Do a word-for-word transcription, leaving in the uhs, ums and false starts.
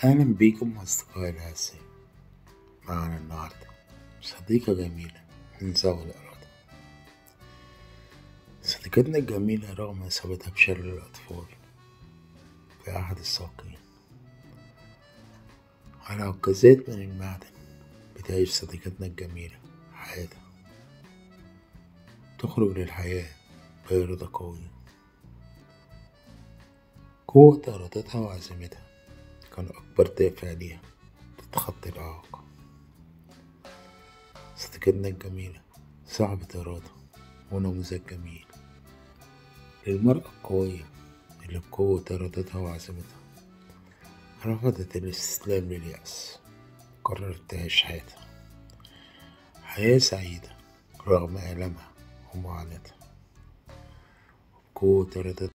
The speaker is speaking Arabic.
أهلا بيكم أصدقائي الأعزاء. معنا النهاردة صديقة جميلة من ذوي الإرادة. صديقتنا الجميلة رغم إصابتها بشلل الأطفال في أحد الساقين على عكازات من المعدن، بتعيش صديقتنا الجميلة حياتها، تخرج للحياة بإرادة قوية. قوة إرادتها وعزيمتها كانوا أكبر دافع ليها تتخطي الإعاقة. صديقتنا الجميلة صاحبة إرادة ونموذج جميل للمرأة القوية اللي بقوة إرادتها وعزيمتها رفضت الاستسلام لليأس، قررت تعيش حياتها حياة سعيدة رغم آلامها ومعاناتها. بقوة إرادتها